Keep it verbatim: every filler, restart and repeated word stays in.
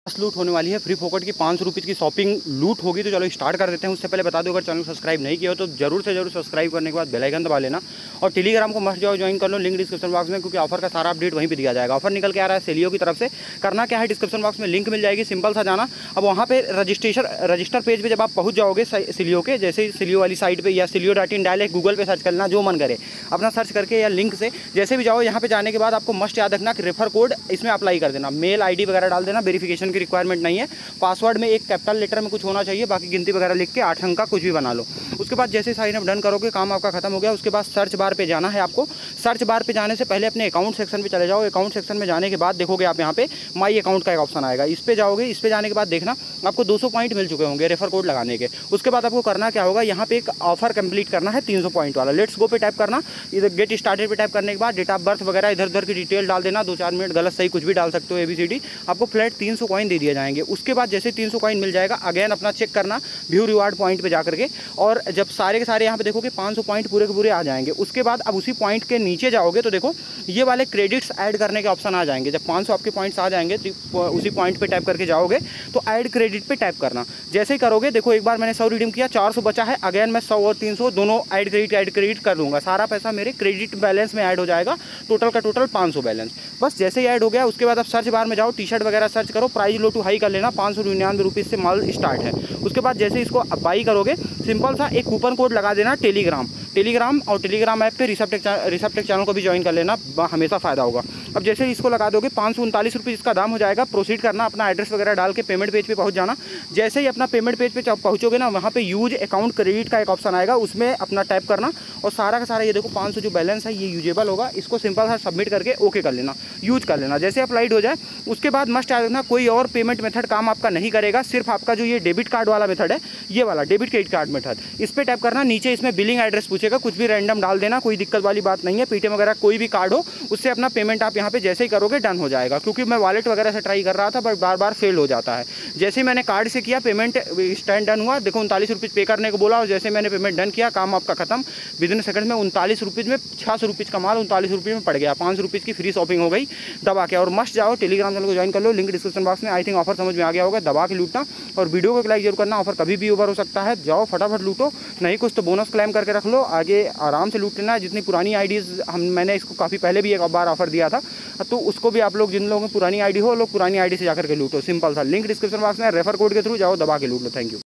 लूट होने वाली है फ्री फोकट की पाँच सौ रुपीज़ की शॉपिंग लूट होगी। तो चलो स्टार्ट कर देते हैं। उससे पहले बता दो, अगर चैनल सब्सक्राइब नहीं किया हो तो जरूर से जरूर सब्सक्राइब करने के बाद बेल आइकन दबा लेना और टेलीग्राम को मस्ट जाओ ज्वाइन कर लो, लिंक डिस्क्रिप्शन बॉक्स में, क्योंकि ऑफर का सारा अपडेट वहीं पे दिया जाएगा। ऑफर निकल के आ रहा है सेलियो की तरफ से। करना क्या है, डिस्क्रिप्शन बॉक्स में लिंक मिल जाएगी, सिंपल सा जाना। अब वहाँ पे रजिस्ट्रेशन रजिस्टर पेज पे जब आप पहुँच जाओगे सेलियो के, जैसे सिलियो वाली साइट पे या सिलियो डॉट इन डायरेक्ट गूगल पे सर्च करना, जो मन करे अपना सर्च करके या लिंक से जैसे भी जाओ। यहाँ पे जाने के बाद आपको मस्ट याद रखना कि रेफर कोड इसमें अप्लाई कर देना, मेल आईडी वगैरह डाल देना, वेरिफिकेशन की रिक्वायरमेंट नहीं है। पासवर्ड में एक कैपिटल लेटर में कुछ होना चाहिए, बाकी गिनती वगैरह लिख के आठ अंक का कुछ भी बना लो। उसके बाद जैसे साइन अप डन करोगे काम आपका खत्म हो गया। उसके बाद सर्च बार पे जाना है आपको। सर्च बार पे जाने से पहले अपने अकाउंट सेक्शन पे चले जाओ। अकाउंट सेक्शन में जाने के बाद देखोगे आप यहाँ पे माई अकाउंट का एक ऑप्शन आएगा, इस पे जाओगे। इस पे जाने के बाद देखना आपको दो सौ पॉइंट मिल चुके होंगे रेफर कोड लगाने के। उसके बाद आपको करना क्या होगा, यहाँ पे एक ऑफर कंप्लीट करना है तीन सौ पॉइंट वाला। लेट्स गो पे टाइप करना, इधर गेट स्टार्टेड पे टाइप करने के बाद डेट ऑफ बर्थ वगैरह इधर उधर की डिटेल डाल देना। दो चार मिनट गलत सही कुछ भी डाल सकते हो, एबीसीडी। आपको फ्लैट तीन सौ कॉइन दे दिए जाएंगे। उसके बाद जैसे तीन सौ कॉइन मिल जाएगा, अगेन अपना चेक करना व्यू रिवार्ड पॉइंट पे जाकर के, और जब सारे के सारे यहाँ पे देखोगे पाँच सौ पॉइंट पूरे के पूरे आ जाएंगे। उसके बाद अब उसी पॉइंट के नीचे जाओगे तो देखो ये वाले क्रेडिट्स ऐड करने के ऑप्शन आ जाएंगे। जब पाँच सौ आपके पॉइंट्स आ जाएंगे तो उसी पॉइंट पे टाइप करके जाओगे तो ऐड क्रेडिट पे टाइप करना। जैसे ही करोगे देखो, एक बार मैंने सौ रिडीम किया, चार सौ बचा है, अगेन मैं सौ और तीन सौ दोनों ऐड क्रेडिट ऐड क्रेडिट कर दूंगा। सारा पैसा मेरे क्रेडिट बैलेंस में ऐड हो जाएगा, टोटल का टोटल पाँच सौ बैलेंस। बस जैसे ही ऐड हो गया, उसके बाद आप सर्च बार में जाओ, टी शर्ट वगैरह सर्च करो, प्राइस लो टू हाई कर लेना। पाँच सौ निन्यानवे रुपीज़ से माल स्टार्ट है। उसके बाद जैसे इसको बाई करोगे, सिंपल सा एक कूपन कोड लगा देना टेलीग्राम टेलीग्राम और टेलीग्राम ऐप पे रिसेप्टेक रिसेप्टेक चैनल को भी ज्वाइन कर लेना, हमेशा फ़ायदा होगा। अब जैसे इसको लगा दोगे पाँच सौ उनतालीस रुपये इसका दाम हो जाएगा। प्रोसीड करना, अपना एड्रेस वगैरह डाल के पेमेंट पेज पे पहुंच जाना। जैसे ही अपना पेमेंट पेज पे पहुंचोगे ना, वहाँ पे यूज अकाउंट क्रेडिट का एक ऑप्शन आएगा, उसमें अपना टाइप करना और सारा का सारा ये देखो पाँच सौ जो बैलेंस है ये यूजेबल होगा। इसको सिंपल सा सबमिट करके ओके कर लेना, यूज कर लेना। जैसे अप्लाइड हो जाए उसके बाद मस्ट याद रखना कोई और पेमेंट मेथड काम आपका नहीं करेगा, सिर्फ आपका जो ये डेबिट कार्ड वाला मेथड है, ये वाला डेबिट क्रेडिट कार्ड मेथड, इस पर टाइप करना। नीचे इसमें बिलिंग एड्रेस पूछेगा, कुछ भी रैंडम डाल देना, कोई दिक्कत वाली बात नहीं है। पेटीएम वगैरह कोई भी कार्ड हो उससे अपना पेमेंट आप यहाँ पे जैसे ही करोगे डन हो जाएगा। क्योंकि मैं वॉलेट वगैरह से ट्राई कर रहा था बट बार बार फेल हो जाता है। जैसे ही मैंने कार्ड से किया, पेमेंट स्टैंड डन हुआ, देखो उनतालीस रुपीज़ पे करने को बोला और जैसे मैंने पेमेंट डन किया, काम आपका खत्म। विद इन सेकंड में उनतालीस रुपीज़ में छः सौ रुपीज़ का माल उनतालीस रुपये में पड़ गया। पाँच सौ रुपीज़ की फ्री शॉपिंग हो गई दबा के। और मस्ट जाओ टेलीग्राम चैनल को ज्वाइन कर लो, लिंक डिस्क्रिप्शन बॉक्स में। आई थिंक ऑफर समझ में आ गया होगा, दबा के लूटना और वीडियो को लाइक जरूर करना। ऑफर कभी भी ओवर हो सकता है, जाओ फटाफट लूटो, नहीं कुछ तो बोनस क्लेम करके रख लो, आगे आराम से लूट लेना। जितनी पुरानी आईडीज़ हम मैंने इसको काफ़ी पहले भी एक बार ऑफर दिया था, तो उसको भी आप लोग जिन लोगों की पुरानी आईडी हो, लोग पुरानी आईडी से जाकर के लूटो। सिंपल सा लिंक डिस्क्रिप्शन बॉक्स में, रेफर कोड के थ्रू जाओ, दबा के लूट लो। Thank you.